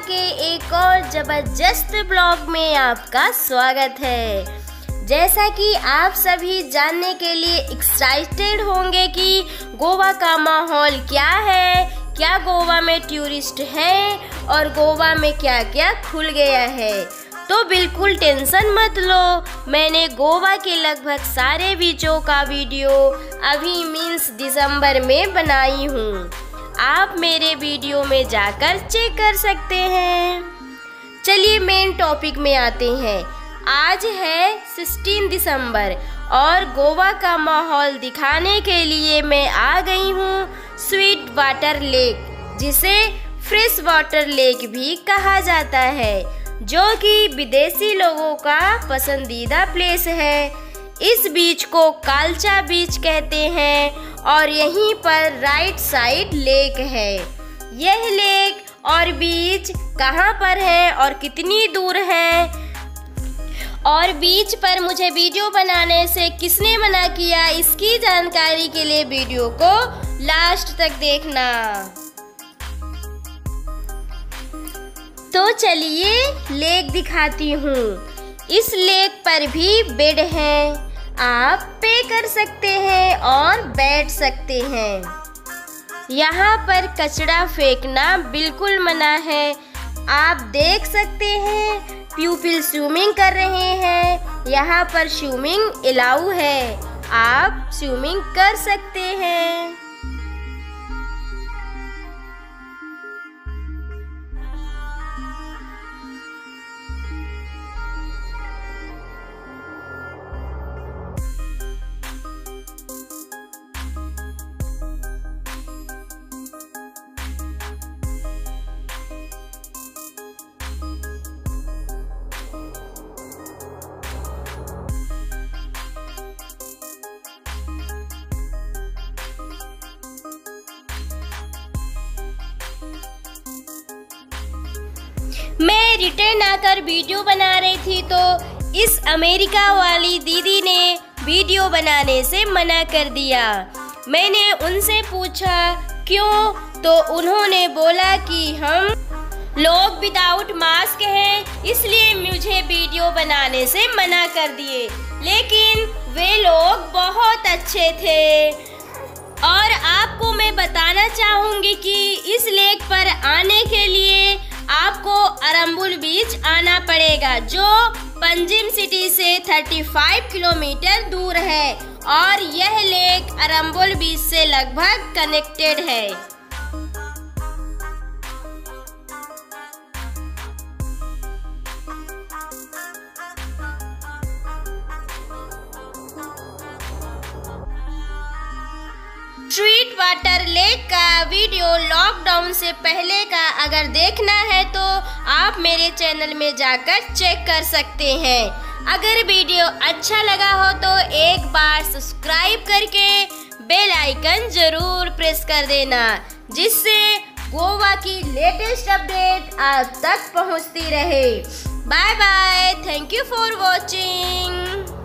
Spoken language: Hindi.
के एक और जबरदस्त ब्लॉग में आपका स्वागत है। जैसा कि आप सभी जानने के लिए एक्साइटेड होंगे कि गोवा का माहौल क्या है, क्या गोवा में टूरिस्ट हैं और गोवा में क्या क्या खुल गया है, तो बिल्कुल टेंशन मत लो। मैंने गोवा के लगभग सारे बीचों का वीडियो अभी मीन्स दिसंबर में बनाई हूँ। आप मेरे वीडियो में जाकर चेक कर सकते हैं। चलिए मेन टॉपिक में आते हैं। आज है 16 दिसंबर और गोवा का माहौल दिखाने के लिए मैं आ गई हूँ स्वीट वाटर लेक, जिसे फ्रेश वाटर लेक भी कहा जाता है, जो कि विदेशी लोगों का पसंदीदा प्लेस है। इस बीच को कालचा बीच कहते हैं और यहीं पर राइट साइड लेक है। यह लेक और बीच कहाँ पर है और कितनी दूर है, और बीच पर मुझे वीडियो बनाने से किसने मना किया, इसकी जानकारी के लिए वीडियो को लास्ट तक देखना। तो चलिए लेक दिखाती हूँ। इस लेक पर भी बेड हैं, आप पे कर सकते हैं और बैठ सकते हैं। यहाँ पर कचरा फेंकना बिल्कुल मना है। आप देख सकते हैं प्यूपिल स्विमिंग कर रहे हैं। यहाँ पर स्विमिंग अलाउ है, आप स्विमिंग कर सकते हैं। मैं रिटर्न आकर वीडियो बना रही थी तो इस अमेरिका वाली दीदी ने वीडियो बनाने से मना कर दिया। मैंने उनसे पूछा क्यों, तो उन्होंने बोला कि हम लोग विदाउट मास्क हैं, इसलिए मुझे वीडियो बनाने से मना कर दिए। लेकिन वे लोग बहुत अच्छे थे। और आपको मैं बताना चाहूँगी कि इस लेक पर आने के लिए आपको अरंबुल बीच आना पड़ेगा, जो पंजिम सिटी से 35 किलोमीटर दूर है, और यह लेक अरंबुल बीच से लगभग कनेक्टेड है। स्वीट वाटर लेक का वीडियो लॉकडाउन से पहले का अगर देखना है तो आप मेरे चैनल में जाकर चेक कर सकते हैं। अगर वीडियो अच्छा लगा हो तो एक बार सब्सक्राइब करके बेल आइकन जरूर प्रेस कर देना, जिससे गोवा की लेटेस्ट अपडेट आप तक पहुंचती रहे। Bye bye, thank you for watching.